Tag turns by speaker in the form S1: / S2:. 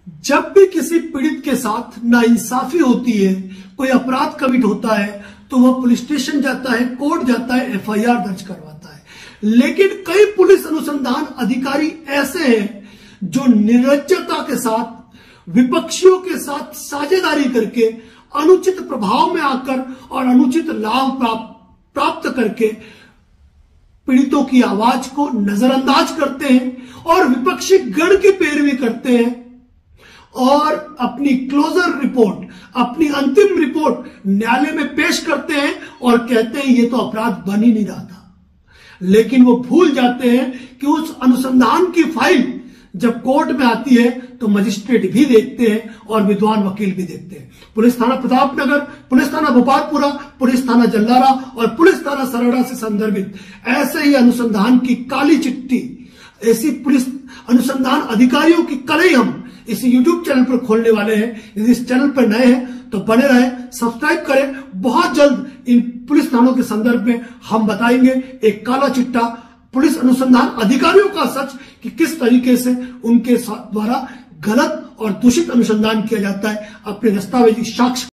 S1: जब भी किसी पीड़ित के साथ नाइंसाफी होती है, कोई अपराध कमिट होता है, तो वह पुलिस स्टेशन जाता है, कोर्ट जाता है, एफआईआर दर्ज करवाता है। लेकिन कई पुलिस अनुसंधान अधिकारी ऐसे हैं जो निर्लज्जता के साथ विपक्षियों के साथ साझेदारी करके अनुचित प्रभाव में आकर और अनुचित लाभ प्राप्त करके पीड़ितों की आवाज को नजरअंदाज करते हैं और विपक्षी गण की पैरवी करते हैं और अपनी क्लोजर रिपोर्ट, अपनी अंतिम रिपोर्ट न्यायालय में पेश करते हैं और कहते हैं ये तो अपराध बन ही नहीं रहा था। लेकिन वो भूल जाते हैं कि उस अनुसंधान की फाइल जब कोर्ट में आती है तो मजिस्ट्रेट भी देखते हैं और विद्वान वकील भी देखते हैं। पुलिस थाना प्रतापनगर, पुलिस थाना भोपालपुरा, पुलिस थाना जल्लारा और पुलिस थाना सरड़ा से संदर्भित ऐसे ही अनुसंधान की काली चिट्ठी, ऐसी पुलिस अनुसंधान अधिकारियों की कलई हम इस यूट्यूब चैनल पर खोलने वाले हैं। यदि इस चैनल पर नए हैं तो बने रहें, सब्सक्राइब करें। बहुत जल्द इन पुलिस थानों के संदर्भ में हम बताएंगे एक काला चिट्ठा पुलिस अनुसंधान अधिकारियों का सच कि किस तरीके से उनके द्वारा गलत और दूषित अनुसंधान किया जाता है अपने दस्तावेजी साक्ष्य